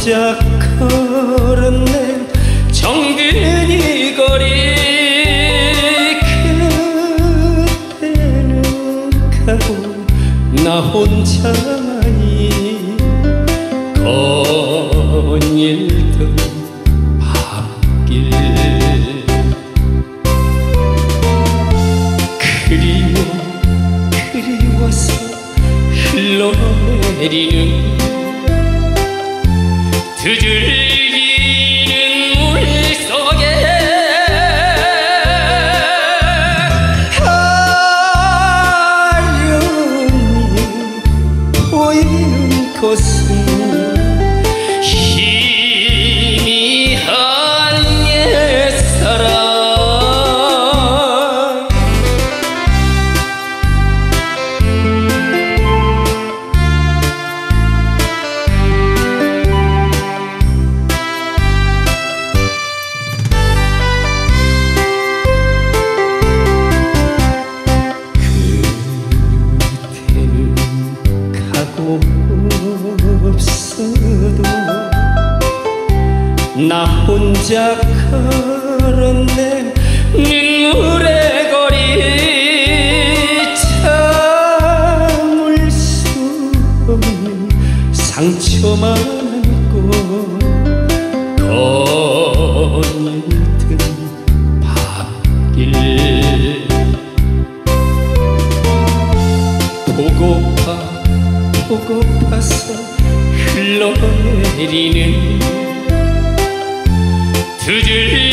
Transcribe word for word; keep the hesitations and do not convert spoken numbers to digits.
혼자 걸었네 정든 이 거리 그때는 가고 나 혼자만이 거닐던 밤길 그리워 그리워서 흘러내리는 두들기는 물속에 아련히 보이는 곳은 희미한 옛사랑 없어도 나 혼자 걸었네 눈물의 거리 참을 수 없는 상처만 안고 거닐던 밤길 보고파 보고파서 흘러내리는 두들